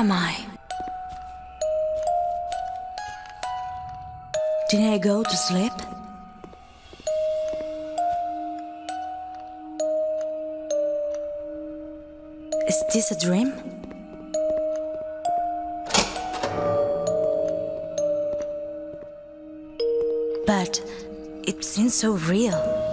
am I? Did I go to sleep? Is this a dream? But it seems so real.